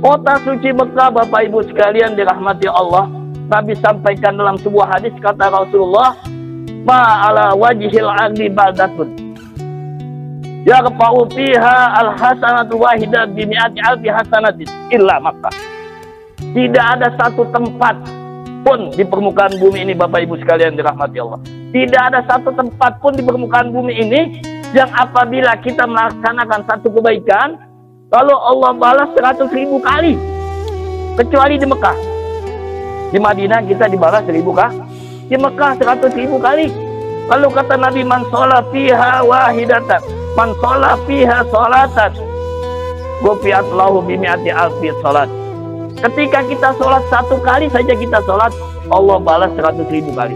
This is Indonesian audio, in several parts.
Kota suci Mekah, Bapak Ibu sekalian dirahmati Allah. Nabi sampaikan dalam sebuah hadis, kata Rasulullah, ma'ala wajihil ardi baldatun yarfa'u fiha al-hasanatu wahidah bimi'ati alfi hasanatin illa Makkah. Tidak ada satu tempat pun di permukaan bumi ini, Bapak Ibu sekalian dirahmati Allah. Tidak ada satu tempat pun di permukaan bumi ini yang apabila kita melaksanakan satu kebaikan, lalu Allah balas 100.000 kali. Kecuali di Mekah. Di Madinah kita dibalas 1.000 kali. Di Mekah 100.000 kali. Lalu kata Nabi, man sholat fiha wahidatan, man sholat fiha sholatan, gufiat lahu bimi'ati alfi sholat. Ketika kita sholat satu kali saja kita sholat, Allah balas 100.000 kali.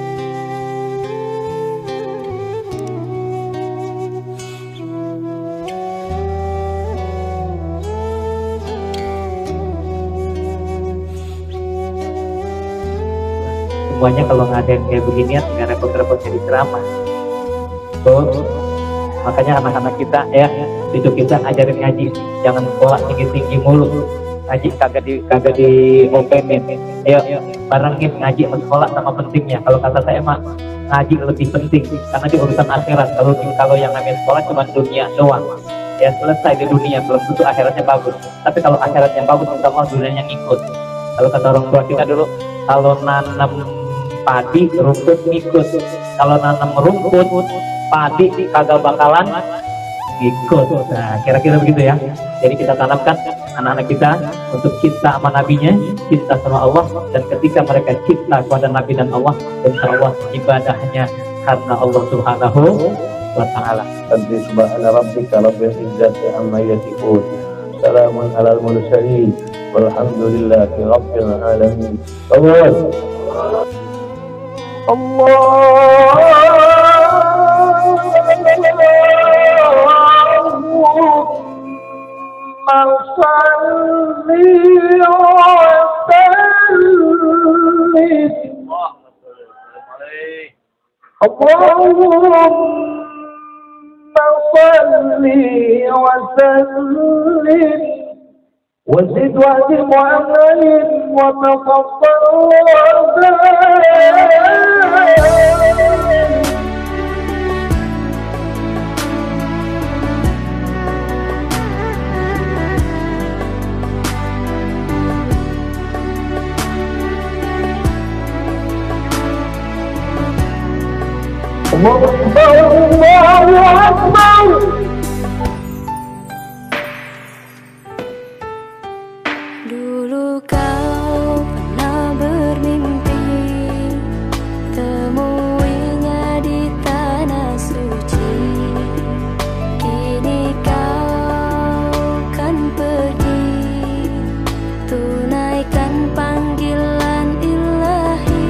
Semuanya kalau ngadain kayak beginian nggak repot-repot jadi ceramah. Tuh, makanya anak-anak kita ya, itu kita ajarin ngaji, jangan sekolah tinggi-tinggi mulu. Ngaji kagak di openin. Ayo barengin ngaji sama sekolah sama pentingnya. Kalau kata saya mah ngaji lebih penting karena di urusan akhirat. Kalau yang namanya sekolah cuma dunia doang. Ya selesai di dunia, belum tentu akhiratnya bagus. Tapi kalau akhiratnya bagus, insya Allah dunianya ngikut. Kalau kata orang tua kita dulu, kalau nanam padi rumput ngikut, kalau nanam rumput padi kagak bakalan ikut. Nah kira-kira begitu ya. Jadi kita tanamkan anak-anak kita untuk cinta sama nabinya, cinta sama Allah, dan ketika mereka cinta kepada nabi dan Allah, insya Allah ibadahnya karena Allah Subhanahu wa ta'ala. Subhana rabbika rabbil izzati amma yasifun, salamun alal mursalin, walhamdulillahi rabbil alamin. وزد وأدم وأمن وتفضل الله أكبر. Dulu kau pernah bermimpi temuinya di tanah suci. Kini kau kan pergi tunaikan panggilan ilahi.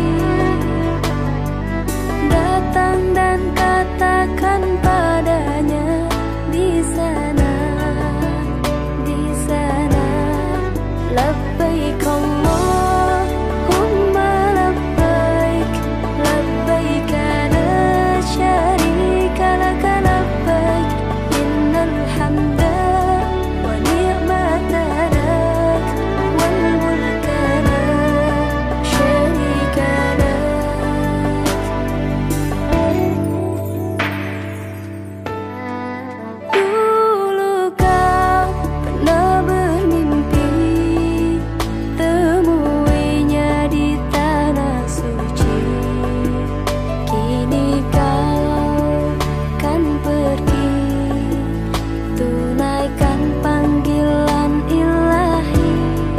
Datang dan katakan padanya di sana, di sana. Labbaik Allahumma labbaik, labbaik la syarika laka labbaik, innal hamda wa ni'mata lak wal mulka la syarika lak. Dulu kau pernah bermimpi temuinya di tanah suci. Kini kau kan pergi tunaikan panggilan ilahi.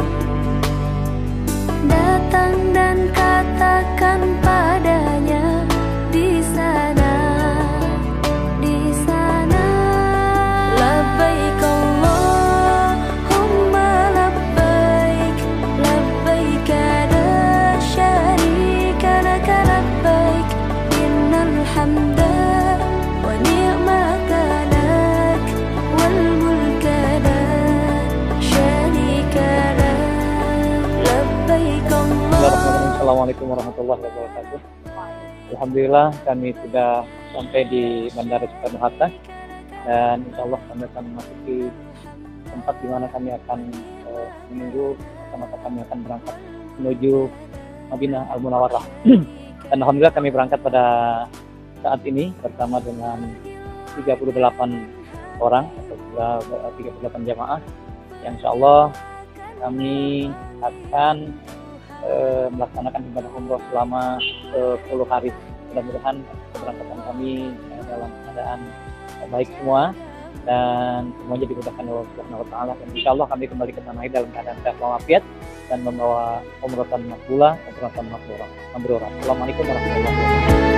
Datang dan katakan padanya di sana, di sana. Labbaik Allahumma labbaik, labbaik la syarika laka labbaik, innal hamda wa ni'mata lak wal mulka la syarika lak. Labbaik Allah. Assalamualaikum warahmatullahi wabarakatuh. Alhamdulillah kami sudah sampai di Bandara Soekarno Hatta dan insya Allah kami akan memasuki tempat di mana kami akan menunggu masa kami akan berangkat menuju Madinah Al-Munawwarah. Dan alhamdulillah kami berangkat pada saat ini bersama dengan 38 orang atau 38 jamaah yang insyaallah kami akan melaksanakan ibadah umroh selama 10 hari. Mudah-mudahan keberangkatan kami dalam keadaan baik semua dan semuanya dimudahkan oleh Allah Subhanahu wa taala, dan insyaallah kami kembali ke tanah air dalam keadaan sehat walafiat dan membawa umratan makbulah, umratan mabrurah. Assalamualaikum warahmatullahi wabarakatuh.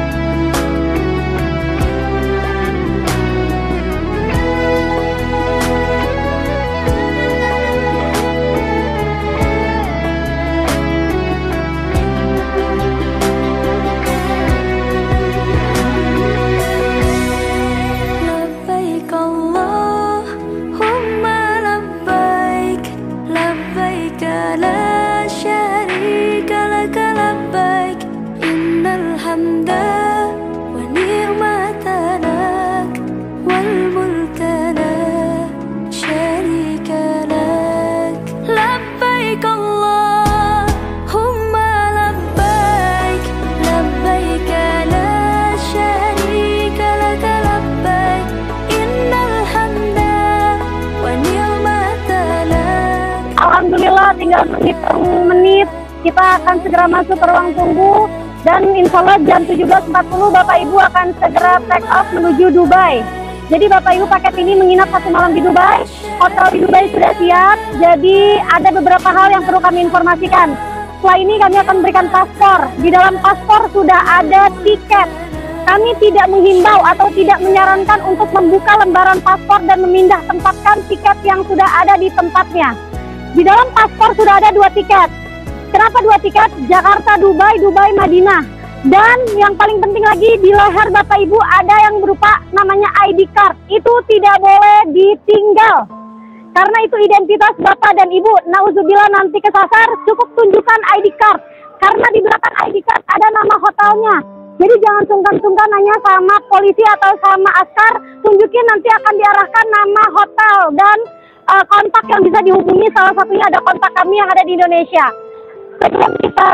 Alhamdulillah tinggal menit kita akan segera masuk ke ruang tunggu dan insya Allah jam 17.40 Bapak Ibu akan segera take off menuju Dubai. Jadi Bapak Ibu paket ini menginap 1 malam di Dubai, hotel di Dubai sudah siap, jadi ada beberapa hal yang perlu kami informasikan. Setelah ini kami akan berikan paspor, di dalam paspor sudah ada tiket. Kami tidak menghimbau atau tidak menyarankan untuk membuka lembaran paspor dan memindah tempatkan tiket yang sudah ada di tempatnya. Di dalam paspor sudah ada 2 tiket. Kenapa 2 tiket? Jakarta, Dubai, Dubai, Madinah. Dan yang paling penting lagi, di leher Bapak Ibu ada yang berupa namanya ID card. Itu tidak boleh ditinggal. Karena itu identitas Bapak dan Ibu. Nauzubillah nanti kesasar, cukup tunjukkan ID card. Karena di belakang ID card ada nama hotelnya. Jadi jangan sungkan-sungkan nanya sama polisi atau sama askar. Tunjukin, nanti akan diarahkan nama hotel dan kontak yang bisa dihubungi. Salah satunya ada kontak kami yang ada di Indonesia. Sebelum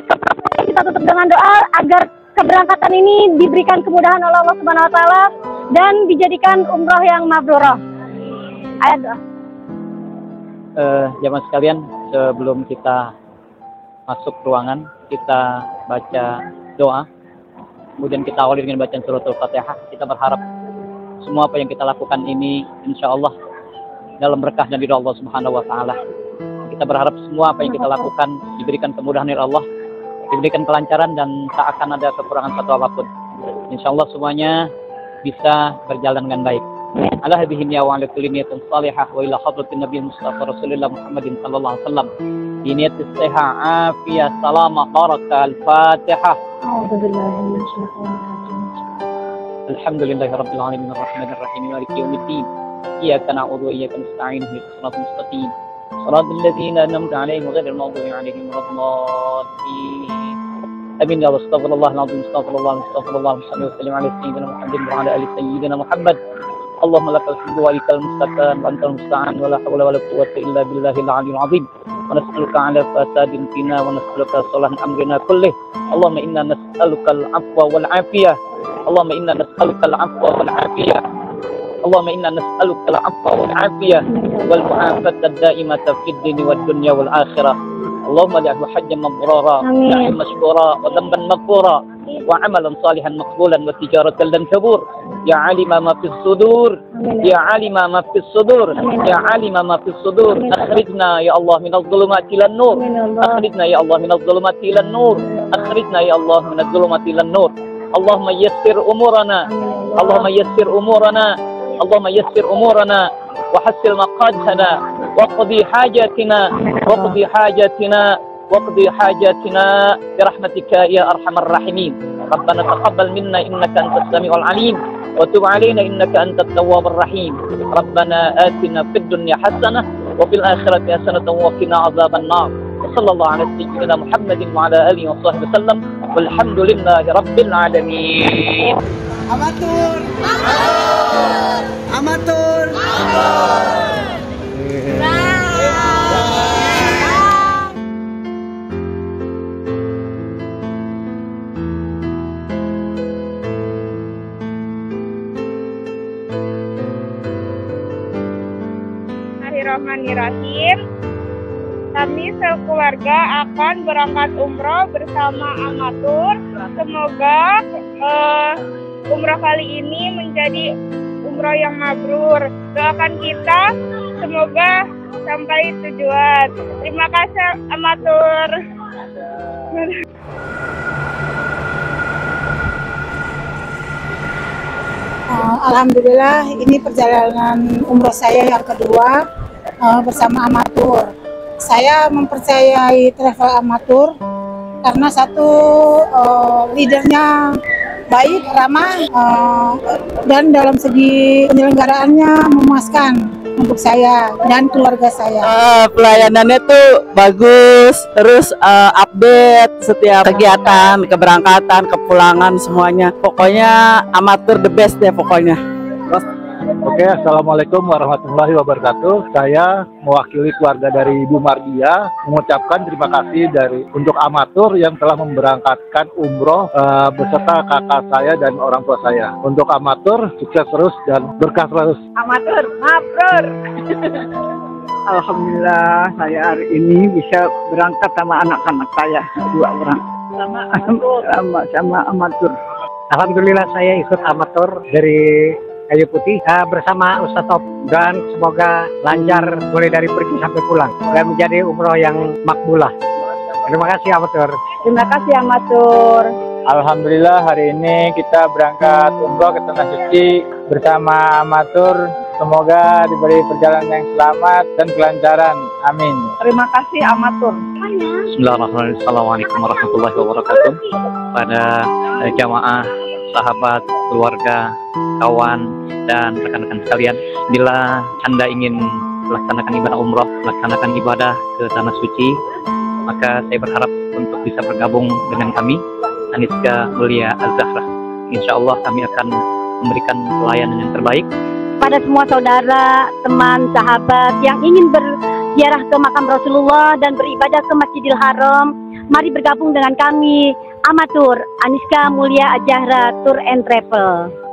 kita tutup dengan doa agar keberangkatan ini diberikan kemudahan oleh Allah Subhanahu wa taala dan dijadikan umroh yang mabrurah. Ayat doa. Jamaah sekalian, sebelum kita masuk ruangan, kita baca doa. Kemudian kita awali dengan bacaan suratul Fatihah. Kita berharap semua apa yang kita lakukan ini insya Allah dalam berkah dan ridha Allah Subhanahu wa taala. Kita berharap semua apa yang kita lakukan diberikan kemudahan dari Allah, diberikan kelancaran dan tak akan ada kekurangan satu apapun. Insyaallah semuanya bisa berjalan dengan baik. Ala hadhihi niyya wa ala kulli niyatin salihah wa ila hadratin nabiyil mustafa rasulillah Muhammadin sallallahu alaihi wasallam. Bi niyatis sihha afiyah salama barakah al-Fatihah. A'udzubillahi minasyaitonir rajim. Alhamdulillahirabbil alamin arrahmanir rahim maliki yaumiddin. Iyyaka na'budu wa iyyaka nasta'in ihdinas siratal mustaqim. صراط الذين أنعمت عليهم غير المغضوب عليهم ولا الضالين. آمين يا الله. استغفر الله العظيم، استغفر الله، استغفر الله، صلى وسلم على سيدنا محمد وعلى آل سيدنا محمد. اللهم لك الحمد ولك المستعان وأنت المستعان ولا حول ولا قوة إلا بالله العلي العظيم. ونسألك على فساد فينا ونسألك صلاح أمرنا كله. اللهم إنا نسألك العفو والعافية. اللهم إنا نسألك العفو والعافية. اللهم إنا نسألك العفو والعافية والمعافاة الدائمة في الدين والدنيا والآخرة. اللهم اجعله حجا مبرورا سعيا مشكورا وذنبا مغفورا وعملا صالحا مقبولا وتجارة لن تبور. يا عالم ما في الصدور، يا عالم ما في الصدور، يا عالم ما في الصدور. أخرجنا يا الله من الظلمات إلى النور، أخرجنا يا الله من الظلمات إلى النور، أخرجنا يا الله من الظلمات إلى النور. اللهم يسر أمورنا، اللهم يسر أمورنا، اللهم يسر أمورنا وحسن مقادنا وقضي حاجاتنا، وقضي حاجاتنا، وقضي حاجاتنا برحمتك يا أرحم الراحمين. ربنا تقبل منا إنك أنت السميع العليم وتب علينا إنك أنت التواب الرحيم. ربنا آتنا في الدنيا حسنة وفي الآخرة حسنة وقنا عذاب النار. وصلى الله على سيدنا محمد وعلى آله وصحبه وسلم والحمد لله رب العالمين. Amatur. Amatur. Amatur. Bismillahirrahmanirrahim. Kami sekeluarga akan berangkat umroh bersama amatur. Semoga umroh kali ini menjadi umroh yang mabrur. Doakan kita semoga sampai tujuan. Terima kasih amatur. Alhamdulillah ini perjalanan umroh saya yang kedua bersama amatur. Saya mempercayai travel amatur karena satu leadernya baik, ramah, dan dalam segi penyelenggaraannya memuaskan untuk saya dan keluarga saya. Pelayanannya tuh bagus, terus update setiap kegiatan, keberangkatan, kepulangan semuanya. Pokoknya amatur the best deh pokoknya. Oke, Assalamualaikum warahmatullahi wabarakatuh. Saya mewakili keluarga dari Ibu Mardia mengucapkan terima kasih untuk amatur yang telah memberangkatkan umroh beserta kakak saya dan orang tua saya. Untuk amatur, sukses terus dan berkah terus. Amatur, mabrur. Alhamdulillah saya hari ini bisa berangkat sama anak-anak saya 2 orang. Sama amatur. Alhamdulillah saya ikut amatur dari Kayu Putih bersama Ustaz Top, dan semoga lancar mulai dari pergi sampai pulang dan menjadi umroh yang makbulah. Terima kasih amatur. Terima kasih amatur. Alhamdulillah hari ini kita berangkat umroh ke Tanah Suci bersama amatur. Semoga diberi perjalanan yang selamat dan kelancaran. Amin. Terima kasih amatur. Bismillahirrahmanirrahim. Assalamualaikum warahmatullahi wabarakatuh. Pada jamaah, sahabat, keluarga, kawan, dan rekan-rekan sekalian, bila Anda ingin melaksanakan ibadah umroh, melaksanakan ibadah ke Tanah Suci, maka saya berharap untuk bisa bergabung dengan kami, Aniska Mulia Az-Zahra. Insya Allah kami akan memberikan pelayanan yang terbaik Pada semua saudara, teman, sahabat yang ingin berziarah ke makam Rasulullah dan beribadah ke Masjidil Haram, mari bergabung dengan kami, amatur Aniska Mulia Az-Zahra Tour and Travel.